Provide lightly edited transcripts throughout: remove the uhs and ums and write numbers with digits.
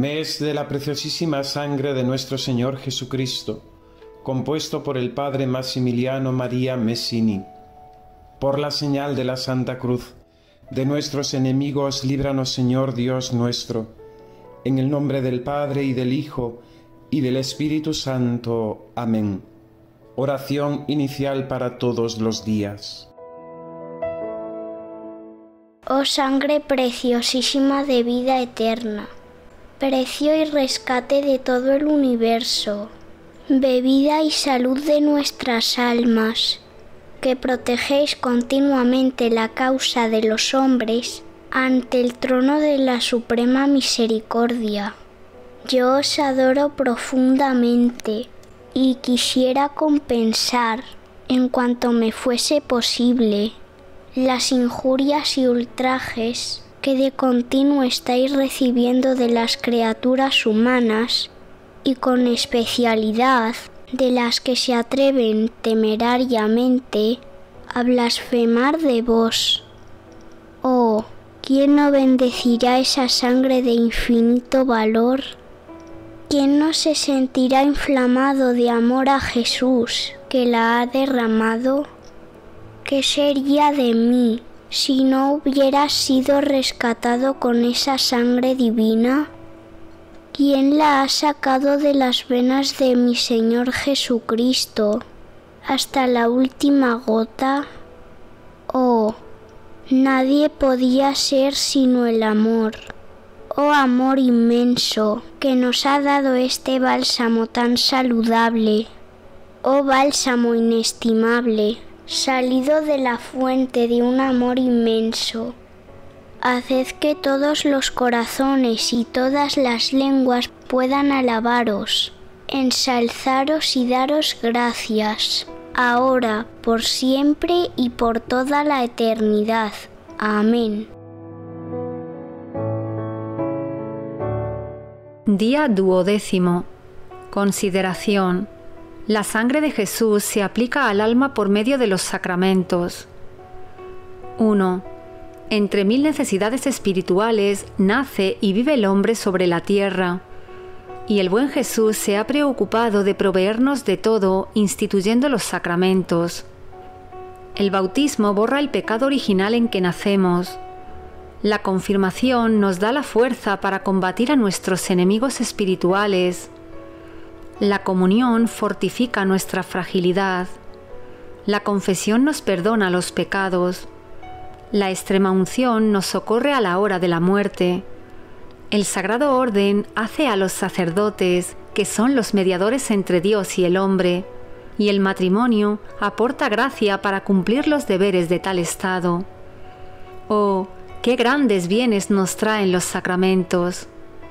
Mes de la preciosísima sangre de nuestro Señor Jesucristo, compuesto por el Padre Massimiliano María Messini. Por la señal de la Santa Cruz, de nuestros enemigos, líbranos, Señor Dios nuestro. En el nombre del Padre, y del Hijo, y del Espíritu Santo. Amén. Oración inicial para todos los días. Oh sangre preciosísima de vida eterna, precio y rescate de todo el universo, bebida y salud de nuestras almas, que protegéis continuamente la causa de los hombres ante el trono de la suprema misericordia. Yo os adoro profundamente y quisiera compensar, en cuanto me fuese posible, las injurias y ultrajes que de continuo estáis recibiendo de las criaturas humanas, y con especialidad de las que se atreven temerariamente a blasfemar de vos. Oh, ¿quién no bendecirá esa sangre de infinito valor? ¿Quién no se sentirá inflamado de amor a Jesús que la ha derramado? ¿Qué sería de mí si no hubiera sido rescatado con esa sangre divina? ¿Quién la ha sacado de las venas de mi Señor Jesucristo hasta la última gota? Oh, nadie podía ser sino el amor. Oh amor inmenso que nos ha dado este bálsamo tan saludable. Oh bálsamo inestimable, salido de la fuente de un amor inmenso. Haced que todos los corazones y todas las lenguas puedan alabaros, ensalzaros y daros gracias, ahora, por siempre y por toda la eternidad. Amén. Día 12. Consideración. La sangre de Jesús se aplica al alma por medio de los sacramentos. 1. Entre mil necesidades espirituales nace y vive el hombre sobre la tierra, y el buen Jesús se ha preocupado de proveernos de todo, instituyendo los sacramentos. El bautismo borra el pecado original en que nacemos. La confirmación nos da la fuerza para combatir a nuestros enemigos espirituales. La comunión fortifica nuestra fragilidad. La confesión nos perdona los pecados. La extremaunción nos socorre a la hora de la muerte. El sagrado orden hace a los sacerdotes, que son los mediadores entre Dios y el hombre, y el matrimonio aporta gracia para cumplir los deberes de tal estado. Oh, qué grandes bienes nos traen los sacramentos.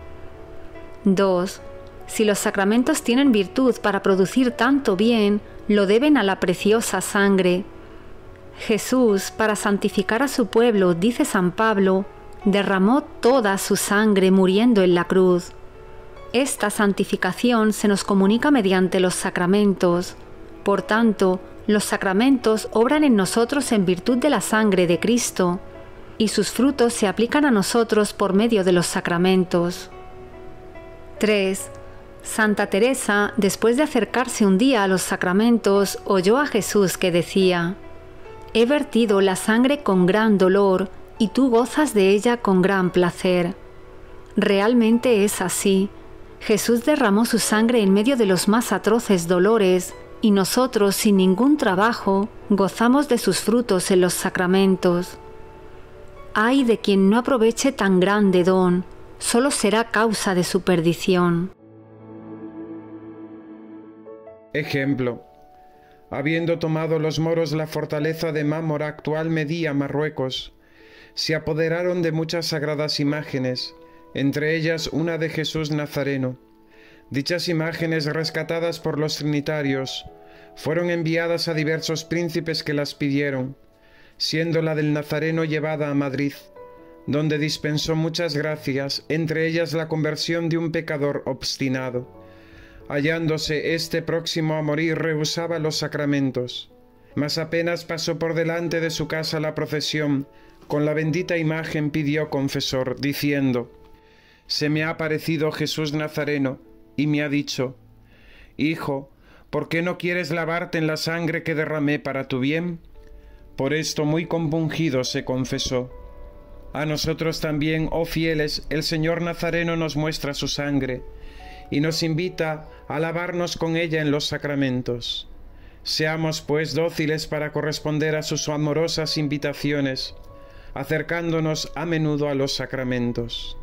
2. Si los sacramentos tienen virtud para producir tanto bien, lo deben a la preciosa sangre. Jesús, para santificar a su pueblo, dice San Pablo, derramó toda su sangre muriendo en la cruz. Esta santificación se nos comunica mediante los sacramentos. Por tanto, los sacramentos obran en nosotros en virtud de la sangre de Cristo, y sus frutos se aplican a nosotros por medio de los sacramentos. 3. Santa Teresa, después de acercarse un día a los sacramentos, oyó a Jesús que decía: «He vertido la sangre con gran dolor, y tú gozas de ella con gran placer». Realmente es así. Jesús derramó su sangre en medio de los más atroces dolores, y nosotros, sin ningún trabajo, gozamos de sus frutos en los sacramentos. Ay de quien no aproveche tan grande don, solo será causa de su perdición. Ejemplo. Habiendo tomado los moros la fortaleza de Mámora, actual Medía, Marruecos, se apoderaron de muchas sagradas imágenes, entre ellas una de Jesús Nazareno. Dichas imágenes, rescatadas por los trinitarios, fueron enviadas a diversos príncipes que las pidieron, siendo la del Nazareno llevada a Madrid, donde dispensó muchas gracias, entre ellas la conversión de un pecador obstinado. Hallándose éste próximo a morir, rehusaba los sacramentos, mas apenas pasó por delante de su casa la procesión, con la bendita imagen pidió confesor, diciendo: se me ha aparecido Jesús Nazareno y me ha dicho: Hijo, ¿por qué no quieres lavarte en la sangre que derramé para tu bien? Por esto, muy compungido, se confesó: A nosotros también, oh fieles, el Señor Nazareno nos muestra su sangre y nos invita a lavarnos con ella en los sacramentos. Seamos, pues, dóciles para corresponder a sus amorosas invitaciones, acercándonos a menudo a los sacramentos.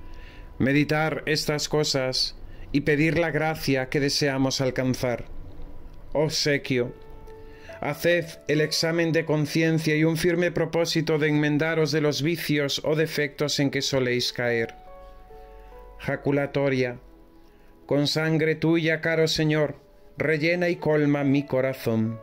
Meditar estas cosas y pedir la gracia que deseamos alcanzar. Obsequio. Haced el examen de conciencia y un firme propósito de enmendaros de los vicios o defectos en que soléis caer. Jaculatoria. Con sangre tuya, caro Señor, rellena y colma mi corazón.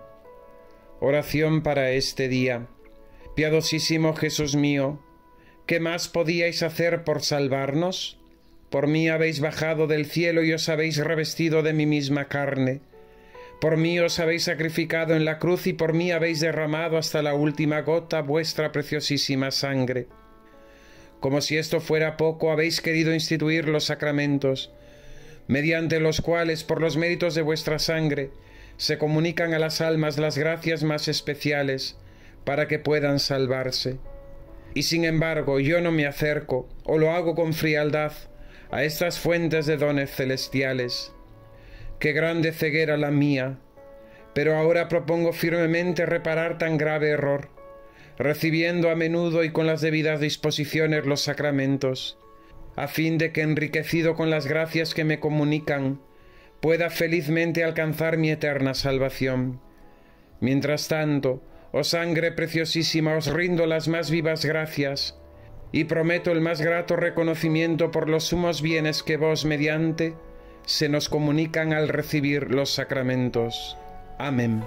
Oración para este día. Piadosísimo Jesús mío, ¿qué más podíais hacer por salvarnos? Por mí habéis bajado del cielo y os habéis revestido de mi misma carne. Por mí os habéis sacrificado en la cruz y por mí habéis derramado hasta la última gota vuestra preciosísima sangre. Como si esto fuera poco, habéis querido instituir los sacramentos, mediante los cuales, por los méritos de vuestra sangre, se comunican a las almas las gracias más especiales para que puedan salvarse. Y sin embargo, yo no me acerco, o lo hago con frialdad, a estas fuentes de dones celestiales. Qué grande ceguera la mía, pero ahora propongo firmemente reparar tan grave error, recibiendo a menudo y con las debidas disposiciones los sacramentos, a fin de que, enriquecido con las gracias que me comunican, pueda felizmente alcanzar mi eterna salvación. Mientras tanto, oh sangre preciosísima, os rindo las más vivas gracias, y prometo el más grato reconocimiento por los sumos bienes que vos, mediante, se nos comunican al recibir los sacramentos. Amén.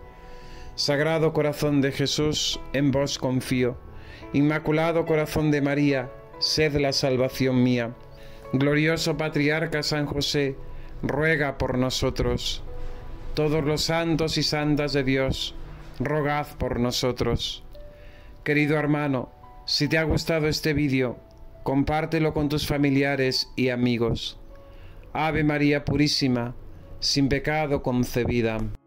Sagrado corazón de Jesús, en vos confío. Inmaculado corazón de María, sed la salvación mía. Glorioso Patriarca San José, ruega por nosotros. Todos los santos y santas de Dios, rogad por nosotros. Querido hermano, si te ha gustado este vídeo, compártelo con tus familiares y amigos. Ave María Purísima, sin pecado concebida.